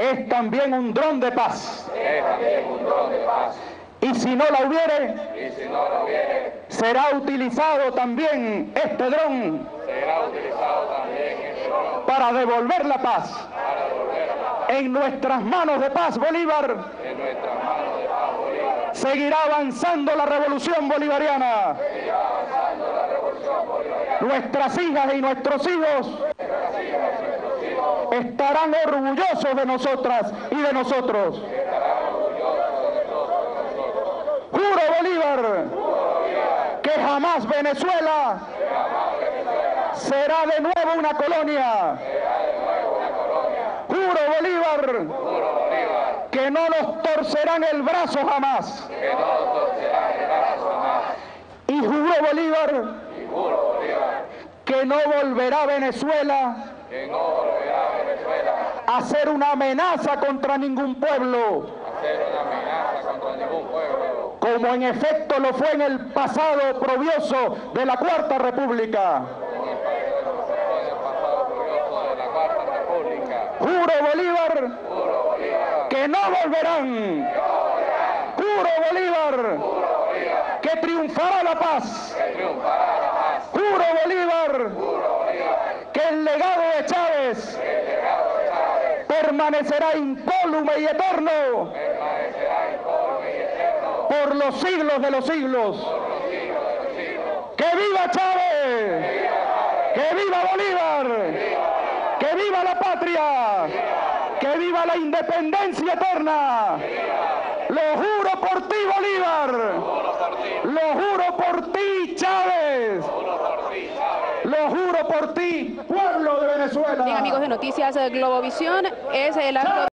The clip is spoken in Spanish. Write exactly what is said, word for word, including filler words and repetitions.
es también un dron de paz. Es también un dron de paz. Y si no la hubiere, Y si no la hubiere, será utilizado también este dron será utilizado también este dron para devolver la paz. para devolver la paz. En nuestras manos de paz, Bolívar, En nuestras manos de paz, Bolívar. seguirá avanzando la revolución bolivariana. Seguirá avanzando la revolución bolivariana. Nuestras hijas y nuestros hijos estarán orgullosos de nosotras y de nosotros. Juro, Bolívar, que jamás Venezuela será de nuevo una colonia. Juro, Bolívar, Juro, Bolívar, que no nos torcerán el brazo jamás. que no torcerá el brazo jamás. Y juro, Bolívar, Y juro, Bolívar, que no volverá Venezuela que no volverá a Venezuela a ser una amenaza contra ningún pueblo, a ser una amenaza contra ningún pueblo, como en efecto lo fue en el pasado probioso de la Cuarta República. como el pasado, el pasado glorioso de la Cuarta República. Juro, Bolívar, Juro, Bolívar, que no volverán. Juro, Bolívar, que triunfará la paz. que triunfará la paz. Juro, Bolívar, que el legado de Chávez permanecerá incólume y eterno Permanecerá incólume y eterno por los siglos de los siglos. por los siglos de los siglos. ¡Que viva Chávez! ¡Que viva Bolívar! ¡Que viva la patria! ¡Que viva la independencia eterna! ¡Lo juro por ti, Bolívar! Juro por ti, ¡Lo juro por ti, Chávez! juro por ti, Chávez. ¡Lo juro por ti, pueblo de Venezuela! Bien, amigos de Noticias Globovisión, es el acto